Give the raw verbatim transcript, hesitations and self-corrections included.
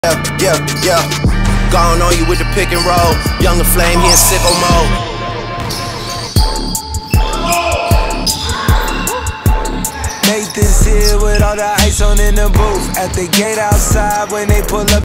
Yeah, yeah, yeah. Gone on you with the pick and roll. Younger Flame, he in sicko mode. Nathan's here with all the ice on in the booth. At the gate outside when they pull up.